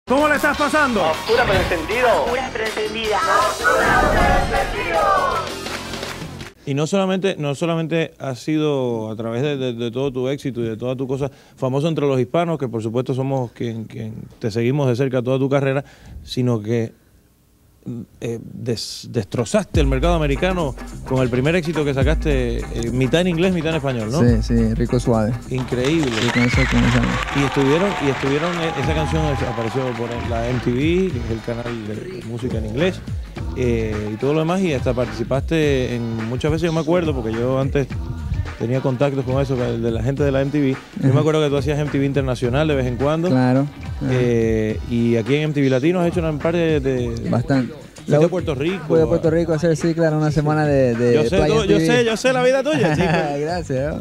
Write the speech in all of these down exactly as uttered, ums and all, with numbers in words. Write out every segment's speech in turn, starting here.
¿Cómo le estás pasando? Oscura pero encendido. Oscura pero encendida. Y no solamente, no solamente ha sido a través de, de, de todo tu éxito y de toda tu cosa famoso entre los hispanos, que por supuesto somos quien, quien te seguimos de cerca toda tu carrera, sino que eh, des, destrozaste el mercado americano con el primer éxito que sacaste, eh, mitad en inglés, mitad en español, ¿no? Sí, sí, Rico Suave. Increíble. Sí, con eso, con eso. Y estuvieron, y estuvieron, esa canción apareció por la M T V, que es el canal de música en inglés, eh, y todo lo demás, y hasta participaste en muchas veces. Yo me acuerdo, porque yo antes tenía contactos con eso, de la gente de la M T V. Yo me acuerdo que tú hacías M T V Internacional de vez en cuando. Claro. Eh, y aquí en M T V Latino has hecho una par de... de Bastante. Fui a Puerto Rico. Fui a Puerto Rico a hacer, sí, claro, una semana de, de yo sé, Playa tú, yo sé, yo sé la vida tuya, chico. Gracias.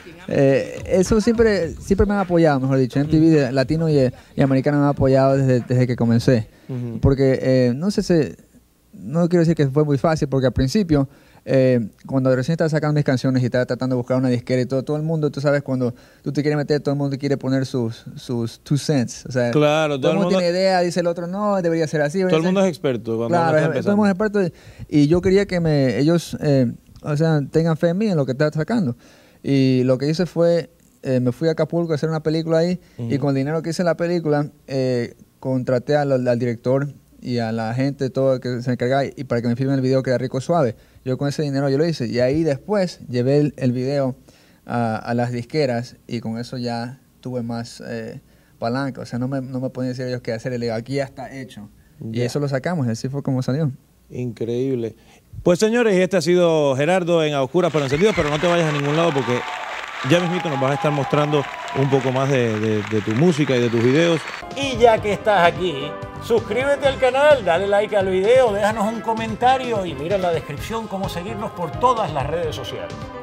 Eh, eso siempre, siempre me han apoyado, mejor dicho. M T V de latino y, y americano me han apoyado desde, desde que comencé. Uh-huh. Porque, eh, no sé si... No quiero decir que fue muy fácil, porque al principio, eh, cuando recién estaba sacando mis canciones y estaba tratando de buscar una disquera y todo, todo el mundo, tú sabes, cuando tú te quieres meter, todo el mundo quiere poner sus, sus two cents. O sea, claro, todo, todo el mundo tiene idea, dice el otro, no, debería ser así. Todo el mundo es experto. Cuando claro, todo el mundo es experto. Y yo quería que me, ellos, eh, o sea, tengan fe en mí, en lo que estaba sacando. Y lo que hice fue, eh, me fui a Acapulco a hacer una película ahí, uh-huh. Y con el dinero que hice en la película, eh, contraté al, al director y a la gente, todo que se encargaba, y para que me filmen el video que era Rico Suave. Yo con ese dinero yo lo hice. Y ahí después llevé el, el video a, a las disqueras, y con eso ya tuve más eh, palanca. O sea, no me, no me podían decir ellos qué hacer. Le digo, aquí ya está hecho. Ya. Y eso lo sacamos, y así fue como salió. Increíble. Pues señores, este ha sido Gerardo en A Oscuras pero Encendidos, pero no te vayas a ningún lado, porque ya mismito nos vas a estar mostrando un poco más de, de, de tu música y de tus videos. Y ya que estás aquí, suscríbete al canal, dale like al video, déjanos un comentario y mira en la descripción cómo seguirnos por todas las redes sociales.